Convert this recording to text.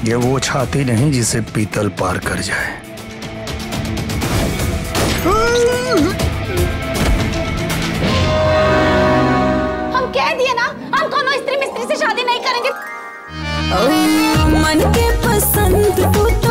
ये वो छाती नहीं जिसे पीतल पार कर जाए। हम कह दिए ना, हम कोनो स्त्री मिस्त्री से शादी नहीं करेंगे। मन के पसंद